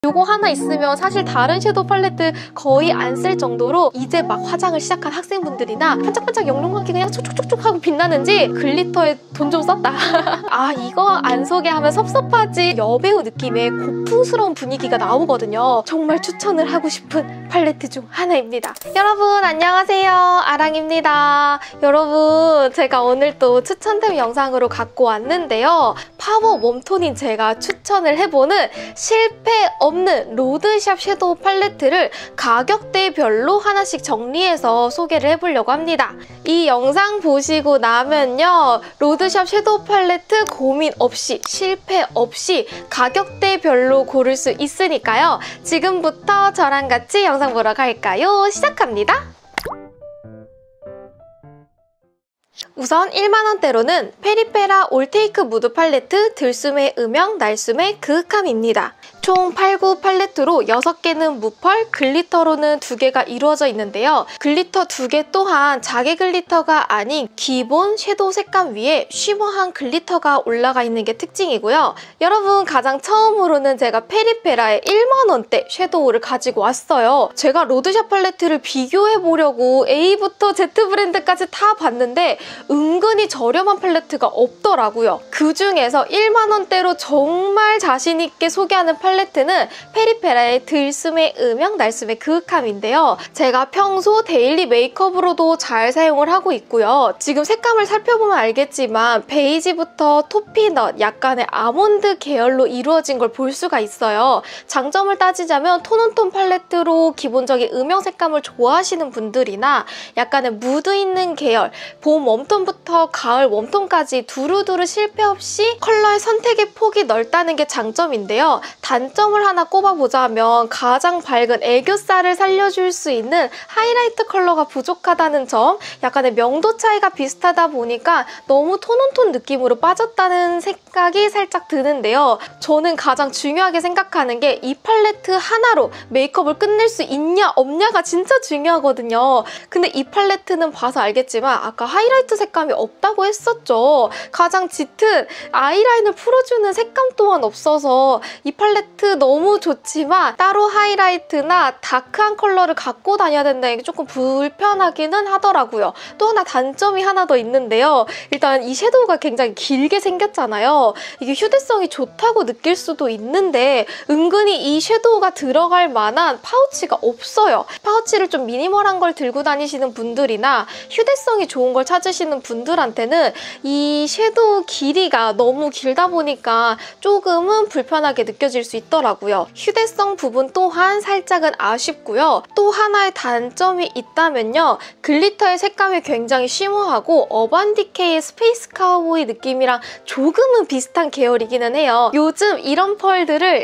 요거 하나 있으면 사실 다른 섀도우 팔레트 거의 안 쓸 정도로 이제 막 화장을 시작한 학생분들이나 반짝반짝 영롱하게 그냥 촉촉촉촉 하고 빛나는지 글리터에 돈 좀 썼다. 아, 이거 안 소개하면 섭섭하지. 여배우 느낌의 고풍스러운 분위기가 나오거든요. 정말 추천을 하고 싶은 팔레트 중 하나입니다. 여러분 안녕하세요, 아랑입니다. 여러분, 제가 오늘 또 추천템 영상으로 갖고 왔는데요. 파워 웜톤인 제가 추천을 해보는 실패 없는 로드샵 섀도우 팔레트를 가격대별로 하나씩 정리해서 소개를 해보려고 합니다. 이 영상 보시고 나면요, 로드샵 섀도우 팔레트 고민 없이, 실패 없이 가격대별로 고를 수 있으니까요. 지금부터 저랑 같이 영상 보러 갈까요? 시작합니다. 우선 1만원대로는 페리페라 올테이크 무드 팔레트 들숨의 음영, 날숨의 그윽함입니다. 총 8구 팔레트로 6개는 무펄, 글리터로는 2개가 이루어져 있는데요. 글리터 2개 또한 자개 글리터가 아닌 기본 섀도우 색감 위에 쉬머한 글리터가 올라가 있는 게 특징이고요. 여러분, 가장 처음으로는 제가 페리페라의 1만원대 섀도우를 가지고 왔어요. 제가 로드샵 팔레트를 비교해보려고 A부터 Z 브랜드까지 다 봤는데 은근히 저렴한 팔레트가 없더라고요. 그 중에서 1만원대로 정말 자신있게 소개하는 팔레트는 페리페라의 들숨의 음영, 날숨의 그윽함인데요. 제가 평소 데일리 메이크업으로도 잘 사용을 하고 있고요. 지금 색감을 살펴보면 알겠지만 베이지부터 토피넛, 약간의 아몬드 계열로 이루어진 걸 볼 수가 있어요. 장점을 따지자면 톤온톤 팔레트로 기본적인 음영 색감을 좋아하시는 분들이나 약간의 무드 있는 계열, 봄 웜톤부터 가을 웜톤까지 두루두루 실패 없이 컬러의 선택의 폭이 넓다는 게 장점인데요. 단점을 하나 꼽아보자면 가장 밝은 애교살을 살려줄 수 있는 하이라이트 컬러가 부족하다는 점, 약간의 명도 차이가 비슷하다 보니까 너무 톤온톤 느낌으로 빠졌다는 생각이 살짝 드는데요. 저는 가장 중요하게 생각하는 게 이 팔레트 하나로 메이크업을 끝낼 수 있냐 없냐가 진짜 중요하거든요. 근데 이 팔레트는 봐서 알겠지만 아까 하이라이트 색감이 없다고 했었죠. 가장 짙은 아이라인을 풀어주는 색감 또한 없어서 이 팔레트 너무 좋지만 따로 하이라이트나 다크한 컬러를 갖고 다녀야 된다는 게 조금 불편하기는 하더라고요. 또 하나 단점이 하나 더 있는데요. 일단 이 섀도우가 굉장히 길게 생겼잖아요. 이게 휴대성이 좋다고 느낄 수도 있는데 은근히 이 섀도우가 들어갈 만한 파우치가 없어요. 파우치를 좀 미니멀한 걸 들고 다니시는 분들이나 휴대성이 좋은 걸 찾으시는 분들한테는 이 섀도우 길이가 너무 길다 보니까 조금은 불편하게 느껴질 수 있더라고요. 휴대성 부분 또한 살짝은 아쉽고요. 또 하나의 단점이 있다면요. 글리터의 색감이 굉장히 쉬머하고 어반디케이의 스페이스 카우보이 느낌이랑 조금은 비슷한 계열이기는 해요. 요즘 이런 펄들을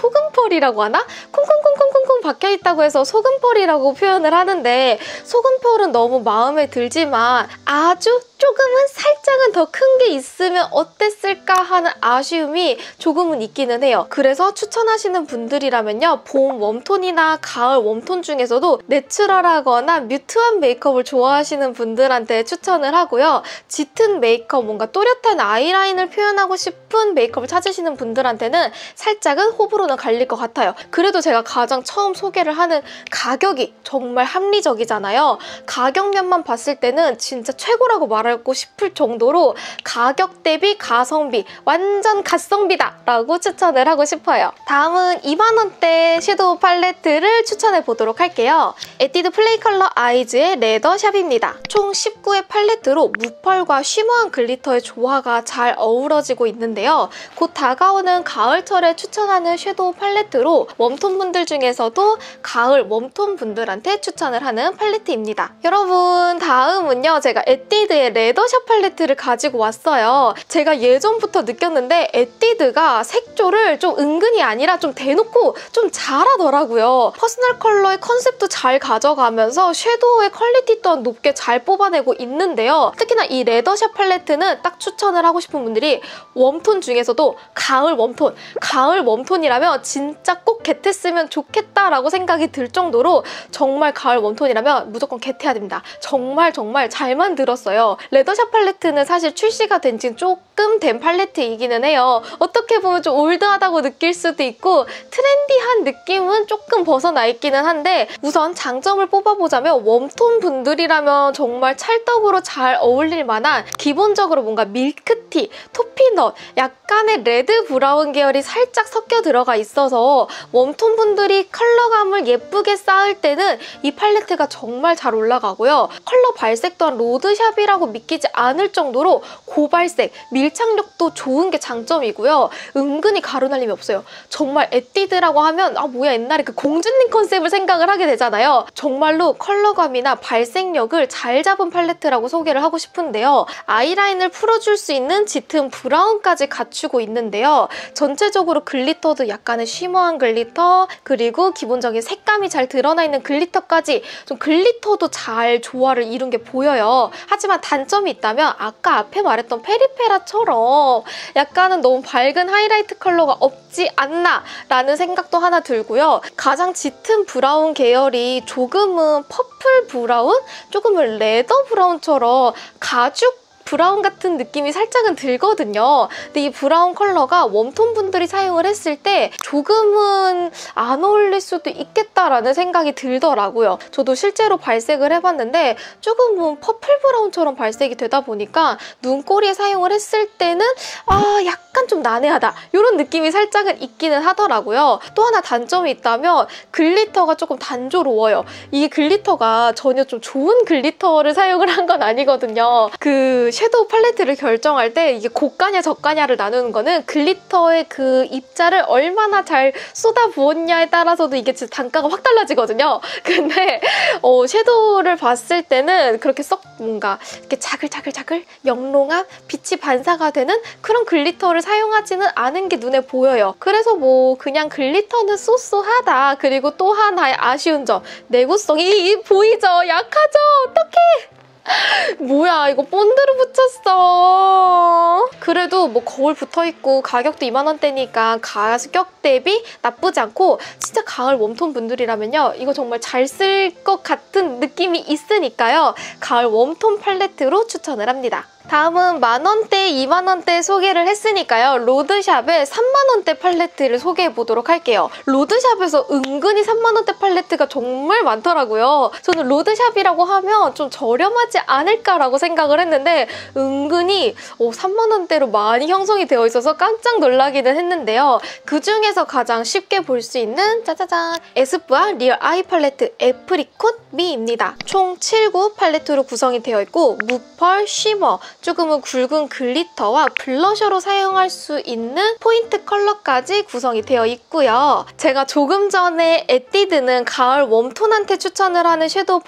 소금펄이라고 하나? 콩콩콩콩콩콩 박혀있다고 해서 소금펄이라고 표현을 하는데 소금펄은 너무 마음에 들지만 아주 조금은 살짝은 더 큰 게 있으면 어땠을까 하는 아쉬움이 조금은 있기는 해요. 그래서 추천하시는 분들이라면요, 봄 웜톤이나 가을 웜톤 중에서도 내추럴하거나 뮤트한 메이크업을 좋아하시는 분들한테 추천을 하고요. 짙은 메이크업, 뭔가 또렷한 아이라인을 표현하고 싶은 메이크업을 찾으시는 분들한테는 살짝은 호불호는 갈릴 것 같아요. 그래도 제가 가장 처음 소개를 하는 가격이 정말 합리적이잖아요. 가격면만 봤을 때는 진짜 최고라고 말하고 싶을 정도로 가격 대비 가성비, 완전 갓성비다 라고 추천을 하고 싶어요. 다음은 2만원대 섀도우 팔레트를 추천해 보도록 할게요. 에뛰드 플레이 컬러 아이즈의 레더샵입니다. 총 19의 팔레트로 무펄과 쉬머한 글리터의 조화가 잘 어우러지고 있는데요. 곧 다가오는 가을철에 추천하는 섀도우 팔레트로 웜톤 분들 중에서도 가을 웜톤 분들한테 추천을 하는 팔레트입니다. 여러분, 다음은요, 제가 에뛰드의 레더샵 팔레트를 가지고 왔어요. 제가 예전부터 느꼈는데 에뛰드가 색조를 좀 은근히 아니라 좀 대놓고 좀 잘하더라고요. 퍼스널 컬러의 컨셉도 잘 가져가면서 섀도우의 퀄리티 또한 높게 잘 뽑아내고 있는데요. 특히나 이 레더샵 팔레트는 딱 추천을 하고 싶은 분들이 웜톤 중에서도 가을 웜톤, 가을 웜톤이라면 진짜 꼭 겟했으면 좋겠다라고 생각이 들 정도로 정말 가을 웜톤이라면 무조건 겟해야 됩니다. 정말 잘 만들었어요. 레더샵 팔레트는 사실 출시가 된 지 조금 된 팔레트이기는 해요. 어떻게 보면 좀 올드하다고 느낄 수도 있고 트렌디한 느낌은 조금 벗어나 있기는 한데 우선 장점을 뽑아보자면 웜톤 분들이라면 정말 찰떡으로 잘 어울릴 만한 기본적으로 뭔가 밀크티, 토피넛, 약간의 레드 브라운 계열이 살짝 섞여 들어가 있어서 웜톤 분들이 컬러감을 예쁘게 쌓을 때는 이 팔레트가 정말 잘 올라가고요. 컬러 발색 또한 로드샵이라고 믿기지 않을 정도로 고발색, 밀착력도 좋은 게 장점이고요. 은근히 가루날림이 없어요. 정말 에뛰드라고 하면 아 뭐야 옛날에 그 공주님 컨셉을 생각을 하게 되잖아요. 정말로 컬러감이나 발색력을 잘 잡은 팔레트라고 소개를 하고 싶은데요. 아이라인을 풀어줄 수 있는 짙은 브라운까지 갖추고 있는데요. 전체적으로 글리터도 약간의 쉬머한 글리터, 그리고 기본적인 색감이 잘 드러나 있는 글리터까지 좀 글리터도 잘 조화를 이룬 게 보여요. 하지만 단점이 있다면 아까 앞에 말했던 페리페라처럼 약간은 너무 밝은 하이라이트 컬러가 없지 않나 라는 생각도 하나 들고요. 가장 짙은 브라운 계열이 조금은 퍼플 브라운? 조금은 레더 브라운처럼 가죽 브라운 같은 느낌이 살짝은 들거든요. 근데 이 브라운 컬러가 웜톤 분들이 사용을 했을 때 조금은 안 어울릴 수도 있겠다라는 생각이 들더라고요. 저도 실제로 발색을 해봤는데 조금은 퍼플 브라운처럼 발색이 되다 보니까 눈꼬리에 사용을 했을 때는 약간 좀 난해하다 이런 느낌이 살짝은 있기는 하더라고요. 또 하나 단점이 있다면 글리터가 조금 단조로워요. 이 글리터가 전혀 좀 좋은 글리터를 사용을 한 건 아니거든요. 그 섀도우 팔레트를 결정할 때 이게 고가냐 저가냐를 나누는 거는 글리터의 그 입자를 얼마나 잘 쏟아부었냐에 따라서도 이게 진짜 단가가 확 달라지거든요. 근데 섀도우를 봤을 때는 그렇게 썩 뭔가 이렇게 자글자글자글 영롱한 빛이 반사가 되는 그런 글리터를 사용하지는 않은 게 눈에 보여요. 그래서 뭐 그냥 글리터는 쏘쏘하다. 그리고 또 하나의 아쉬운 점, 내구성이 보이죠? 약하죠? 어떡해! 뭐야 이거 본드를 붙였어. 그래도 뭐 거울 붙어있고 가격도 20,000원대니까 가격 대비 나쁘지 않고 진짜 가을 웜톤 분들이라면요 이거 정말 잘 쓸 것 같은 느낌이 있으니까요. 가을 웜톤 팔레트로 추천을 합니다. 다음은 10,000원대, 20,000원대 소개를 했으니까요. 로드샵의 30,000원대 팔레트를 소개해보도록 할게요. 로드샵에서 은근히 30,000원대 팔레트가 정말 많더라고요. 저는 로드샵이라고 하면 좀 저렴하지 않을까라고 생각을 했는데 은근히 30,000원대로 많이 형성이 되어 있어서 깜짝 놀라기는 했는데요. 그중에서 가장 쉽게 볼 수 있는 짜자잔! 에스쁘아 리얼 아이 팔레트 애프리콧 미입니다. 총 7구 팔레트로 구성이 되어 있고 무펄, 쉬머, 조금은 굵은 글리터와 블러셔로 사용할 수 있는 포인트 컬러까지 구성이 되어 있고요. 제가 조금 전에 에뛰드는 가을 웜톤한테 추천을 하는 섀도우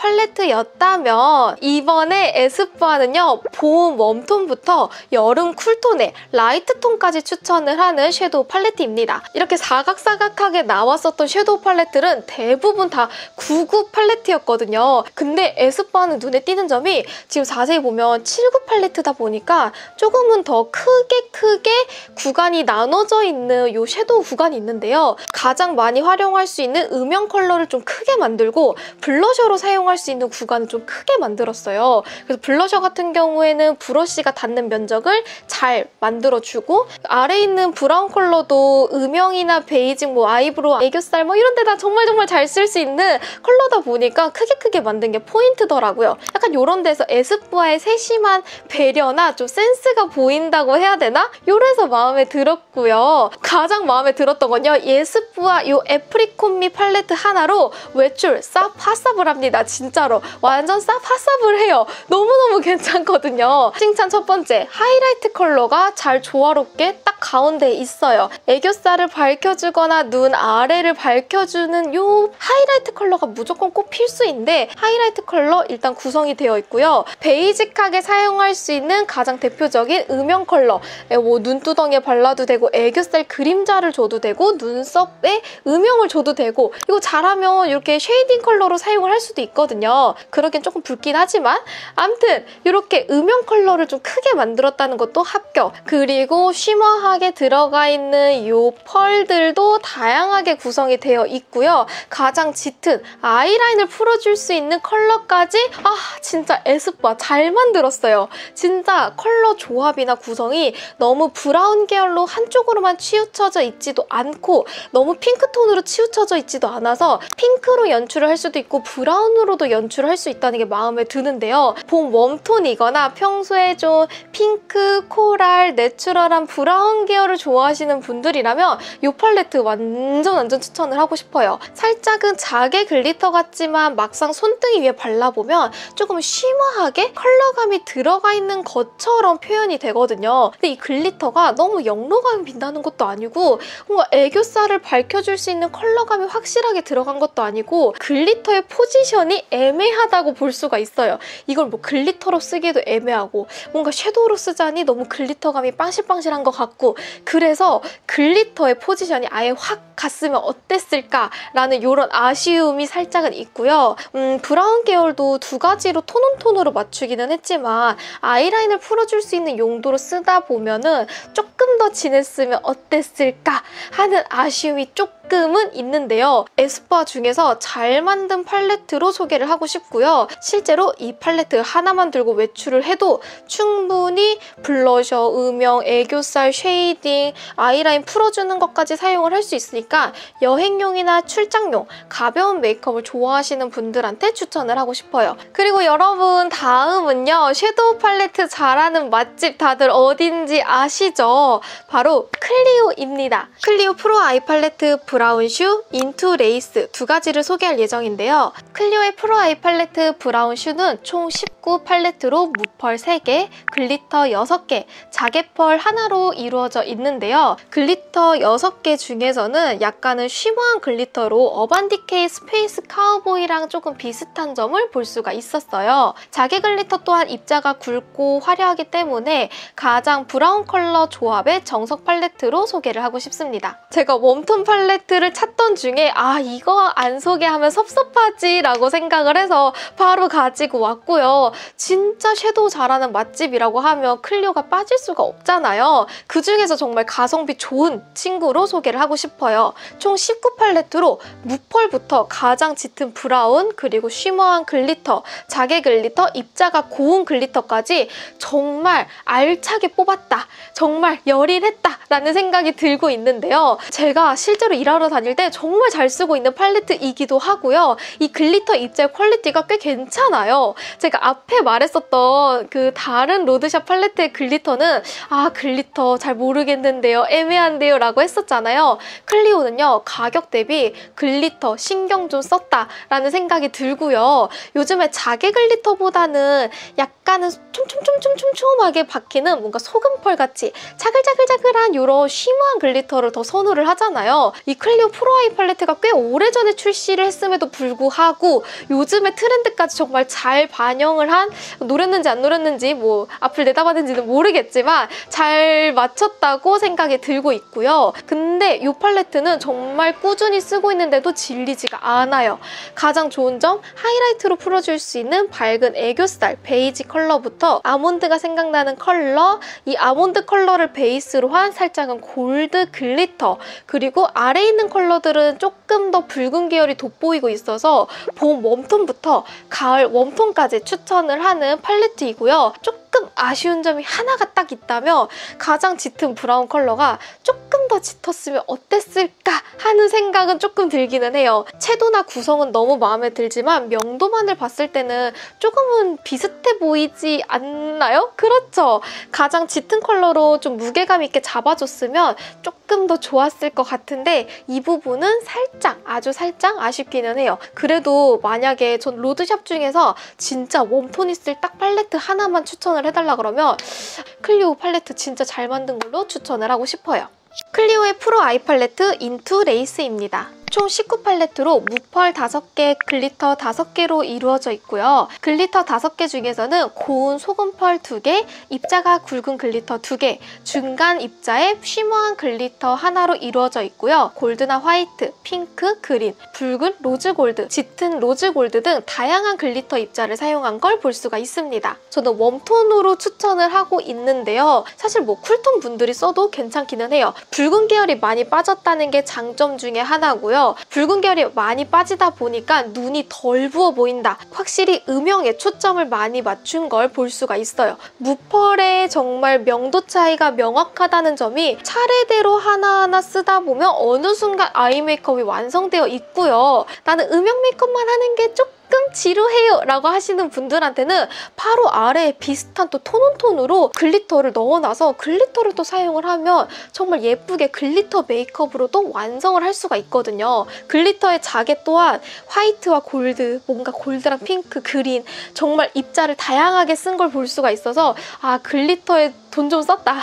팔레트였다면 이번에 에스쁘아는요 봄 웜톤부터 여름 쿨톤에 라이트톤까지 추천을 하는 섀도우 팔레트입니다. 이렇게 사각사각하게 나왔었던 섀도우 팔레트는 대부분 다 9구 팔레트였거든요. 근데 에스쁘아는 눈에 띄는 점이 지금 자세히 보면 7구 팔레트다 보니까 조금은 더 크게 구간이 나눠져 있는 이 섀도우 구간이 있는데요. 가장 많이 활용할 수 있는 음영 컬러를 좀 크게 만들고 블러셔로 사용할 수 있는 구간을 좀 크게 만들었어요. 그래서 블러셔 같은 경우에는 브러쉬가 닿는 면적을 잘 만들어주고 아래에 있는 브라운 컬러도 음영이나 베이징, 뭐 아이브로우, 애교살 뭐 이런 데다 정말 잘 쓸 수 있는 컬러다 보니까 크게 만든 게 포인트더라고요. 약간 이런 데서 에스쁘아의 세심한 배려나 좀 센스가 보인다고 해야 되나? 요래서 마음에 들었고요. 가장 마음에 들었던 건요. 에스쁘아 요 애프리콧미 팔레트 하나로 외출 쌉 핫쌉을 진짜로 완전 쌉 핫쌉을 해요. 너무너무 괜찮거든요. 칭찬 첫 번째, 하이라이트 컬러가 잘 조화롭게 딱 가운데에 있어요. 애교살을 밝혀주거나 눈 아래를 밝혀주는 요 하이라이트 컬러가 무조건 꼭 필수인데 하이라이트 컬러 일단 구성이 되어 있고요. 베이직하게 사용할 수 있는 있는 가장 대표적인 음영 컬러. 뭐 눈두덩이에 발라도 되고 애교살 그림자를 줘도 되고 눈썹에 음영을 줘도 되고 이거 잘하면 이렇게 쉐이딩 컬러로 사용을 할 수도 있거든요. 그러긴 조금 붉긴 하지만 아무튼 이렇게 음영 컬러를 좀 크게 만들었다는 것도 합격. 그리고 쉬머하게 들어가 있는 이 펄들도 다양하게 구성이 되어 있고요. 가장 짙은 아이라인을 풀어줄 수 있는 컬러까지 진짜 에스쁘아 잘 만들었어요. 진짜 컬러 조합이나 구성이 너무 브라운 계열로 한쪽으로만 치우쳐져 있지도 않고 너무 핑크톤으로 치우쳐져 있지도 않아서 핑크로 연출을 할 수도 있고 브라운으로도 연출을 할 수 있다는 게 마음에 드는데요. 봄 웜톤이거나 평소에 좀 핑크, 코랄, 내추럴한 브라운 계열을 좋아하시는 분들이라면 이 팔레트 완전 추천을 하고 싶어요. 살짝은 자개 글리터 같지만 막상 손등이 위에 발라보면 조금 쉬머하게 컬러감이 들어가 있는 것처럼 표현이 되거든요. 근데 이 글리터가 너무 영롱하게 빛나는 것도 아니고 뭔가 애교살을 밝혀줄 수 있는 컬러감이 확실하게 들어간 것도 아니고 글리터의 포지션이 애매하다고 볼 수가 있어요. 이걸 뭐 글리터로 쓰기도 애매하고 뭔가 섀도우로 쓰자니 너무 글리터감이 빵실빵실한 것 같고 그래서 글리터의 포지션이 아예 확 갔으면 어땠을까라는 이런 아쉬움이 살짝은 있고요. 브라운 계열도 두 가지로 톤온톤으로 맞추기는 했지만 아이라인을 풀어줄 수 있는 용도로 쓰다 보면은 조금 더 진했으면 어땠을까 하는 아쉬움이 조금은 있는데요. 에스쁘아 중에서 잘 만든 팔레트로 소개를 하고 싶고요. 실제로 이 팔레트 하나만 들고 외출을 해도 충분히 블러셔, 음영, 애교살, 쉐이딩, 아이라인 풀어주는 것까지 사용을 할 수 있으니까 여행용이나 출장용, 가벼운 메이크업을 좋아하시는 분들한테 추천을 하고 싶어요. 그리고 여러분 다음은요. 섀도우 팔레트 잘하는 맛집 다들 어딘지 아시죠? 바로 클리오입니다. 클리오 프로 아이 팔레트 브라운 슈, 인투 레이스 두 가지를 소개할 예정인데요. 클리오의 프로 아이 팔레트 브라운 슈는 총 19 팔레트로 무펄 3개, 글리터 6개, 자개펄 하나로 이루어져 있는데요. 글리터 6개 중에서는 약간은 쉬머한 글리터로 어반디케이 스페이스 카우보이랑 조금 비슷한 점을 볼 수가 있었어요. 자개 글리터 또한 입자가 굵고 화려하기 때문에 가장 브라운 컬러 조합의 정석 팔레트로 소개를 하고 싶습니다. 제가 웜톤 팔레트를 찾던 중에 이거 안 소개하면 섭섭하지 라고 생각을 해서 바로 가지고 왔고요. 진짜 섀도우 잘하는 맛집이라고 하면 클리오가 빠질 수가 없잖아요. 그중에서 정말 가성비 좋은 친구로 소개를 하고 싶어요. 총 19 팔레트로 무펄부터 가장 짙은 브라운, 그리고 쉬머한 글리터, 자개 글리터, 입자가 고운 글리터까지 정말 알차게 뽑았다. 정말 열일했다 라는 생각이 들고 있는데요. 제가 실제로 일하러 다닐 때 정말 잘 쓰고 있는 팔레트이기도 하고요. 이 글리터 입자의 퀄리티가 꽤 괜찮아요. 제가 앞에 말했었던 그 다른 로드샵 팔레트의 글리터는 글리터 잘 모르겠는데요. 애매한데요 라고 했었잖아요. 클리오는요. 가격 대비 글리터 신경 좀 썼다 라는 생각이 들고요. 요즘에 자개 글리터보다는 약간은 촘촘하게 박히는 뭔가 소금펄 같이 차글차글한 이런 쉬머한 글리터를 더 선호를 하잖아요. 이 클리오 프로 아이 팔레트가 꽤 오래전에 출시를 했음에도 불구하고 요즘의 트렌드까지 정말 잘 반영을 한, 노렸는지 안 노렸는지 뭐 앞을 내다봤는지는 모르겠지만 잘 맞췄다고 생각이 들고 있고요. 근데 이 팔레트는 정말 꾸준히 쓰고 있는데도 질리지가 않아요. 가장 좋은 점, 하이라이트로 풀어줄 수 있는 밝은 애교살, 베이지 컬러부터 아몬드가 생각나는 컬러, 이 아몬드 컬러를 베이스로 한 살짝은 골드 글리터, 그리고 아래에 있는 컬러들은 조금 더 붉은 계열이 돋보이고 있어서 봄 웜톤부터 가을 웜톤까지 추천을 하는 팔레트이고요. 조금 아쉬운 점이 하나가 딱 있다면 가장 짙은 브라운 컬러가 조금 더 짙었으면 어땠을까 하는 생각은 조금 들기는 해요. 채도나 구성은 너무 마음에 들지만 명도만을 봤을 때는 조금은 비슷해 보이지 않나요? 그렇죠? 가장 짙은 컬러로 좀 무게감 있게 잡아줬으면 조금 더 좋았을 것 같은데 이 부분은 살짝, 아주 살짝 아쉽기는 해요. 그래도 만약에 전 로드샵 중에서 진짜 웜톤 있을 딱 팔레트 하나만 추천을 해달라 그러면 클리오 팔레트 진짜 잘 만든 걸로 추천을 하고 싶어요. 클리오의 프로 아이 팔레트 인투 레이스입니다. 총 19 팔레트로 무펄 5개, 글리터 5개로 이루어져 있고요. 글리터 5개 중에서는 고운 소금펄 2개, 입자가 굵은 글리터 2개, 중간 입자에 쉬머한 글리터 하나로 이루어져 있고요. 골드나 화이트, 핑크, 그린, 붉은 로즈 골드, 짙은 로즈 골드 등 다양한 글리터 입자를 사용한 걸 볼 수가 있습니다. 저는 웜톤으로 추천을 하고 있는데요. 사실 뭐 쿨톤 분들이 써도 괜찮기는 해요. 붉은 계열이 많이 빠졌다는 게 장점 중에 하나고요. 붉은 계열이 많이 빠지다 보니까 눈이 덜 부어 보인다. 확실히 음영에 초점을 많이 맞춘 걸 볼 수가 있어요. 무펄의 정말 명도 차이가 명확하다는 점이 차례대로 하나하나 쓰다 보면 어느 순간 아이 메이크업이 완성되어 있고요. 나는 음영 메이크업만 하는 게 조금 지루해요 라고 하시는 분들한테는 바로 아래에 비슷한 또 톤온톤으로 글리터를 넣어놔서 글리터를 또 사용을 하면 정말 예쁘게 글리터 메이크업으로도 완성을 할 수가 있거든요. 글리터의 자개 또한 화이트와 골드, 뭔가 골드랑 핑크, 그린 정말 입자를 다양하게 쓴 걸 볼 수가 있어서 아, 글리터에 돈 좀 썼다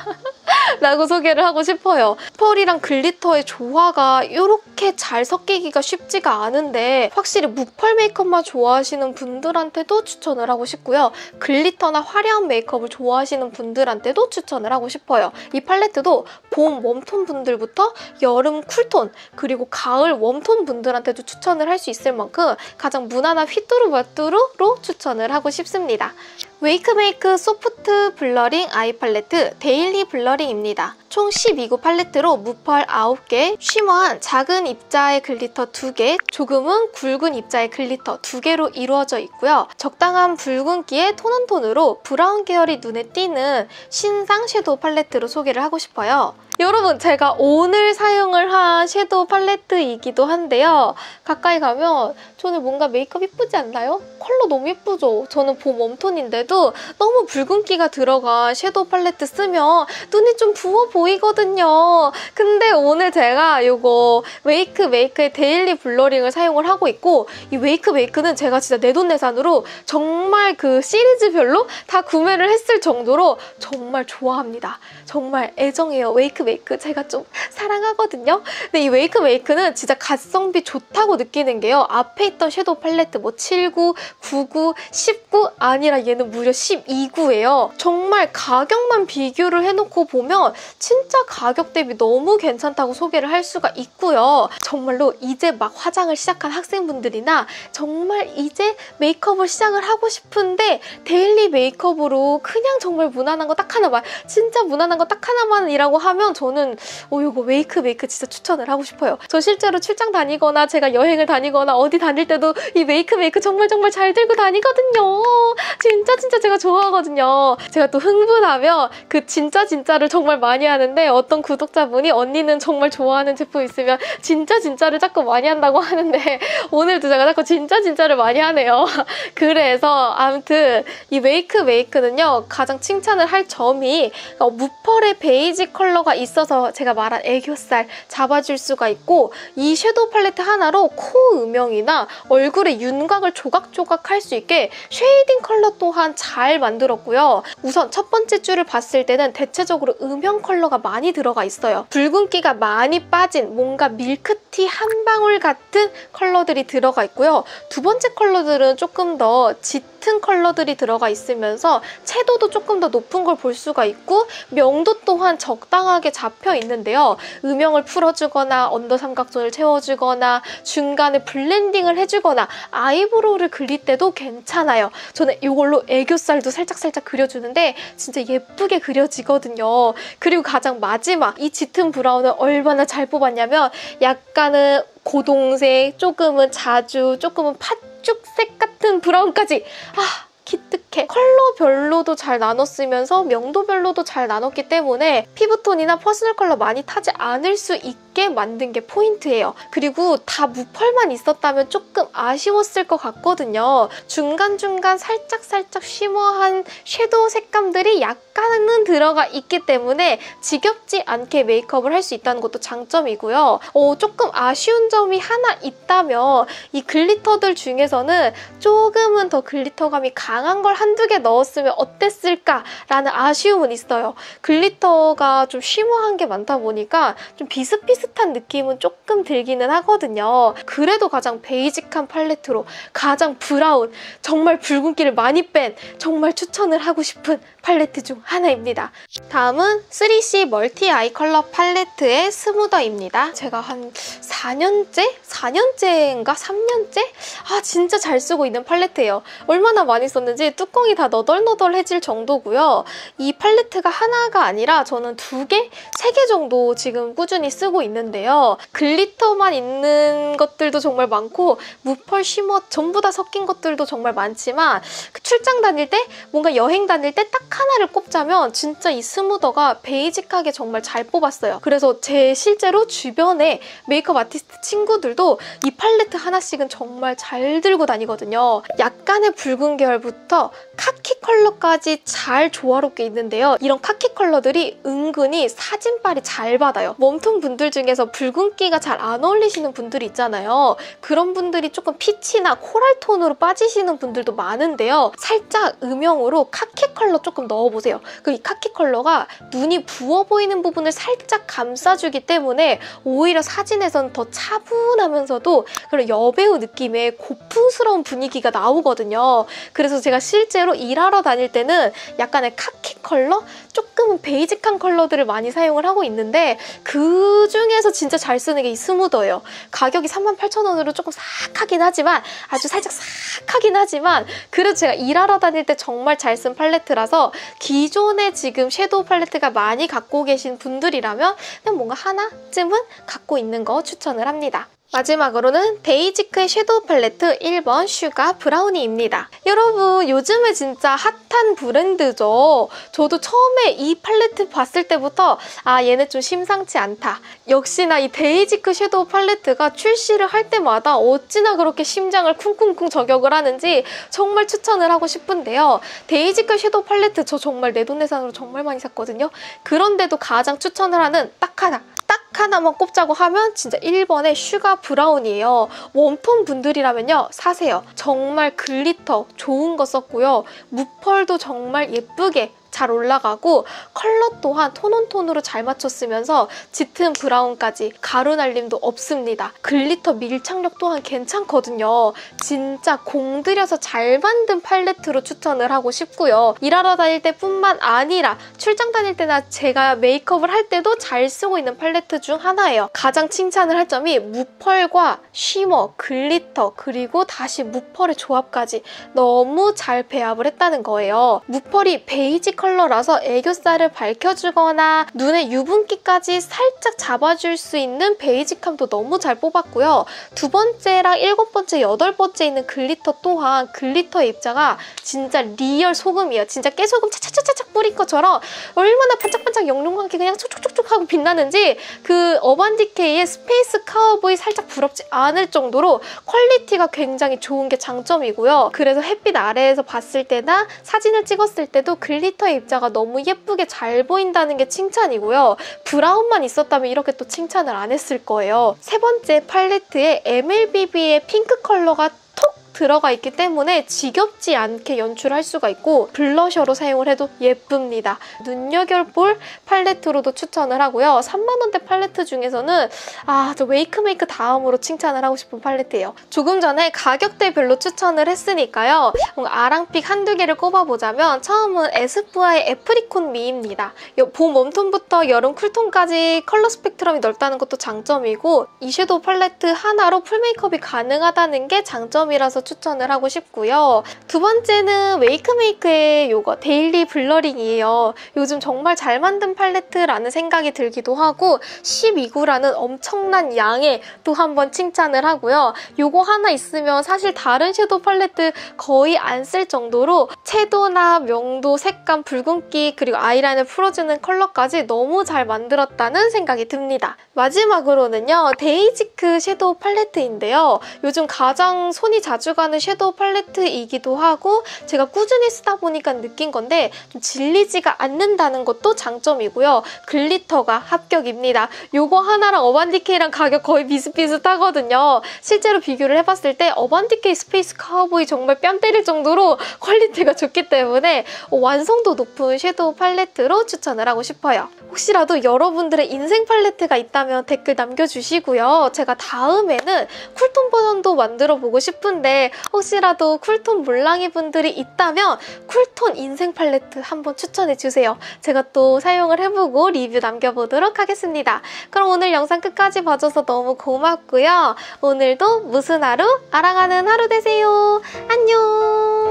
라고 소개를 하고 싶어요. 펄이랑 글리터의 조화가 이렇게 잘 섞이기가 쉽지가 않은데 확실히 무펄 메이크업만 좋아하시는 분들한테도 추천을 하고 싶고요. 글리터나 화려한 메이크업을 좋아하시는 분들한테도 추천을 하고 싶어요. 이 팔레트도 봄 웜톤 분들부터 여름 쿨톤 그리고 가을 웜톤 분들한테도 추천을 할 수 있을 만큼 가장 무난한 휘뚜루마뚜루로 추천을 하고 싶습니다. 웨이크메이크 소프트 블러링 아이 팔레트 데일리 블러링입니다. 총 12구 팔레트로 무펄 9개, 쉬머한 작은 입자의 글리터 2개, 조금은 굵은 입자의 글리터 2개로 이루어져 있고요. 적당한 붉은기의 톤온톤으로 브라운 계열이 눈에 띄는 신상 섀도우 팔레트로 소개를 하고 싶어요. 여러분, 제가 오늘 사용을 한 섀도우 팔레트이기도 한데요. 가까이 가면 저는 뭔가 메이크업 예쁘지 않나요? 컬러 너무 예쁘죠? 저는 봄 웜톤인데도 너무 붉은기가 들어간 섀도우 팔레트 쓰면 눈이 좀 부어 보이거든요. 근데 오늘 제가 이거 웨이크메이크의 데일리 블러링을 사용을 하고 있고 이 웨이크메이크는 제가 진짜 내돈내산으로 정말 그 시리즈별로 다 구매를 했을 정도로 정말 좋아합니다. 정말 애정해요. 웨이크메이크 제가 좀 사랑하거든요. 근데 이 웨이크메이크는 진짜 가성비 좋다고 느끼는 게요. 앞에 있던 섀도우 팔레트 뭐 7구, 9구, 10구 아니라 얘는 무려 12구예요. 정말 가격만 비교를 해놓고 보면 진짜 가격 대비 너무 괜찮다고 소개를 할 수가 있고요. 정말로 이제 막 화장을 시작한 학생분들이나 정말 이제 메이크업을 시작을 하고 싶은데 데일리 메이크업으로 그냥 정말 무난한 거 딱 하나만 진짜 무난한 거 딱 하나만이라고 하면 저는 이거 웨이크메이크 진짜 추천을 하고 싶어요. 저 실제로 출장 다니거나 제가 여행을 다니거나 어디 다닐 때도 이 웨이크메이크 정말 잘 들고 다니거든요. 진짜 제가 좋아하거든요. 제가 또 흥분하면 그 진짜를 정말 많이 하는데 어떤 구독자분이 언니는 정말 좋아하는 제품 있으면 진짜를 자꾸 많이 한다고 하는데 오늘도 제가 자꾸 진짜를 많이 하네요. 그래서 아무튼 이 웨이크메이크는요 가장 칭찬을 할 점이 무펄의 베이지 컬러가 있어서 제가 말한 애교살 잡아줄 수가 있고 이 섀도우 팔레트 하나로 코 음영이나 얼굴의 윤곽을 조각조각 할 수 있게 쉐이딩 컬러 또한 잘 만들었고요. 우선 첫 번째 줄을 봤을 때는 대체적으로 음영 컬러가 많이 들어가 있어요. 붉은기가 많이 빠진 뭔가 밀크티 한 방울 같은 컬러들이 들어가 있고요. 두 번째 컬러들은 조금 더 짙은 컬러들이 들어가 있으면서 채도도 조금 더 높은 걸 볼 수가 있고 명도 또한 적당하게 잡혀 있는데요. 음영을 풀어주거나 언더 삼각존을 채워주거나 중간에 블렌딩을 해주거나 아이브로우를 그릴 때도 괜찮아요. 저는 이걸로 애교살도 살짝 그려주는데 진짜 예쁘게 그려지거든요. 그리고 가장 마지막 이 짙은 브라운을 얼마나 잘 뽑았냐면 약간은 고동색, 조금은 자주, 조금은 팥죽색 같은 브라운까지 기특해. 컬러별로도 잘 나눴으면서 명도별로도 잘 나눴기 때문에 피부톤이나 퍼스널 컬러 많이 타지 않을 수 있게 만든 게 포인트예요. 그리고 다 무펄만 있었다면 조금 아쉬웠을 것 같거든요. 중간중간 살짝 쉬머한 섀도우 색감들이 약간은 들어가 있기 때문에 지겹지 않게 메이크업을 할 수 있다는 것도 장점이고요. 조금 아쉬운 점이 하나 있다면 이 글리터들 중에서는 조금은 더 글리터감이 강한 강한 걸 한두 개 넣었으면 어땠을까라는 아쉬움은 있어요. 글리터가 좀 쉬머한 게 많다 보니까 좀 비슷비슷한 느낌은 조금 들기는 하거든요. 그래도 가장 베이직한 팔레트로 가장 브라운, 정말 붉은기를 많이 뺀 정말 추천을 하고 싶은 팔레트 중 하나입니다. 다음은 3C 멀티 아이 컬러 팔레트의 스무더입니다. 제가 한 4년째? 4년째인가? 3년째? 진짜 잘 쓰고 있는 팔레트예요. 얼마나 많이 썼는지 뚜껑이 다 너덜너덜해질 정도고요. 이 팔레트가 하나가 아니라 저는 2개? 3개 정도 지금 꾸준히 쓰고 있는데요. 글리터만 있는 것들도 정말 많고 무펄, 쉬머 전부 다 섞인 것들도 정말 많지만 출장 다닐 때, 뭔가 여행 다닐 때 딱 하나를 꼽자면 진짜 이 스무더가 베이직하게 정말 잘 뽑았어요. 그래서 제 실제로 주변에 메이크업 아티스트 친구들도 이 팔레트 하나씩은 정말 잘 들고 다니거든요. 약간의 붉은 계열부터 카키 컬러까지 잘 조화롭게 있는데요. 이런 카키 컬러들이 은근히 사진빨이 잘 받아요. 웜톤 분들 중에서 붉은기가 잘 안 어울리시는 분들이 있잖아요. 그런 분들이 조금 피치나 코랄 톤으로 빠지시는 분들도 많은데요. 살짝 음영으로 카키 컬러 조금 넣어보세요. 그리고 이 카키 컬러가 눈이 부어 보이는 부분을 살짝 감싸주기 때문에 오히려 사진에서는 더 차분하면서도 그런 여배우 느낌의 고풍스러운 분위기가 나오거든요. 그래서 제가 실제로 일하러 다닐 때는 약간의 카키 컬러? 조금은 베이직한 컬러들을 많이 사용을 하고 있는데 그 중에서 진짜 잘 쓰는 게 이 스무더예요. 가격이 38,000원으로 조금 싹하긴 하지만, 아주 살짝 싹하긴 하지만 그래도 제가 일하러 다닐 때 정말 잘 쓴 팔레트라서 기존에 지금 섀도우 팔레트가 많이 갖고 계신 분들이라면 그냥 뭔가 하나쯤은 갖고 있는 거 추천을 합니다. 마지막으로는 베이지크의 섀도우 팔레트 1번 슈가 브라우니입니다. 여러분, 요즘에 진짜 핫한 브랜드죠. 저도 처음에 이 팔레트 봤을 때부터 얘네 좀 심상치 않다. 역시나 이 베이지크 섀도우 팔레트가 출시를 할 때마다 어찌나 그렇게 심장을 쿵쿵쿵 저격을 하는지 정말 추천을 하고 싶은데요. 베이지크 섀도우 팔레트 저 정말 내돈내산으로 정말 많이 샀거든요. 그런데도 가장 추천을 하는 딱 하나만 꼽자고 하면 진짜 1번의 슈가 브라운이에요. 웜톤 분들이라면요, 사세요. 정말 글리터 좋은 거 썼고요. 무펄도 정말 예쁘게 잘 올라가고 컬러 또한 톤온톤으로 잘 맞췄으면서 짙은 브라운까지 가루 날림도 없습니다. 글리터 밀착력 또한 괜찮거든요. 진짜 공들여서 잘 만든 팔레트로 추천을 하고 싶고요. 일하러 다닐 때뿐만 아니라 출장 다닐 때나 제가 메이크업을 할 때도 잘 쓰고 있는 팔레트 중 하나예요. 가장 칭찬을 할 점이 무펄과 쉬머, 글리터, 그리고 다시 무펄의 조합까지 너무 잘 배합을 했다는 거예요. 무펄이 베이지 컬러라서 애교살을 밝혀주거나 눈의 유분기까지 살짝 잡아줄 수 있는 베이직함도 너무 잘 뽑았고요. 2번째랑 7번째, 8번째 있는 글리터 또한 글리터의 입자가 진짜 리얼 소금이에요. 진짜 깨소금 차차차차차 뿌린 것처럼 얼마나 반짝반짝 영롱하게 그냥 촉촉촉촉 하고 빛나는지 그 어반디케이의 스페이스 카우보이 살짝 부럽지 않을 정도로 퀄리티가 굉장히 좋은 게 장점이고요. 그래서 햇빛 아래에서 봤을 때나 사진을 찍었을 때도 글리터 입자가 너무 예쁘게 잘 보인다는 게 칭찬이고요. 브라운만 있었다면 이렇게 또 칭찬을 안 했을 거예요. 3번째 팔레트에 MLBB의 핑크 컬러가 톡 들어가 있기 때문에 지겹지 않게 연출할 수가 있고 블러셔로 사용을 해도 예쁩니다. 눈여겨볼 팔레트로도 추천을 하고요. 3만 원대 팔레트 중에서는 저 웨이크메이크 다음으로 칭찬을 하고 싶은 팔레트예요. 조금 전에 가격대별로 추천을 했으니까요. 아랑픽 한두 개를 꼽아보자면 처음은 에스쁘아의 애프리콘 미입니다. 봄 웜톤부터 여름 쿨톤까지 컬러 스펙트럼이 넓다는 것도 장점이고 이 섀도우 팔레트 하나로 풀 메이크업이 가능하다는 게 장점이라서 추천을 하고 싶고요. 2번째는 웨이크메이크의 요거 데일리 블러링이에요. 요즘 정말 잘 만든 팔레트라는 생각이 들기도 하고 12구라는 엄청난 양에 또 한번 칭찬을 하고요. 요거 하나 있으면 사실 다른 섀도우 팔레트 거의 안 쓸 정도로 채도나 명도, 색감, 붉은기 그리고 아이라인을 풀어주는 컬러까지 너무 잘 만들었다는 생각이 듭니다. 마지막으로는요. 데이지크 섀도우 팔레트인데요. 요즘 가장 손이 자주 가는 섀도우 팔레트이기도 하고 제가 꾸준히 쓰다 보니까 느낀 건데 좀 질리지가 않는다는 것도 장점이고요. 글리터가 합격입니다. 요거 하나랑 어반디케이랑 가격 거의 비슷비슷하거든요. 실제로 비교를 해봤을 때 어반디케이 스페이스 카우보이 정말 뺨 때릴 정도로 퀄리티가 좋기 때문에 완성도 높은 섀도우 팔레트로 추천을 하고 싶어요. 혹시라도 여러분들의 인생 팔레트가 있다면 댓글 남겨주시고요. 제가 다음에는 쿨톤 버전도 만들어보고 싶은데 혹시라도 쿨톤 몰랑이 분들이 있다면 쿨톤 인생 팔레트 한번 추천해주세요. 제가 또 사용을 해보고 리뷰 남겨보도록 하겠습니다. 그럼 오늘 영상 끝까지 봐줘서 너무 고맙고요. 오늘도 무슨 하루? 알아가는 하루 되세요. 안녕!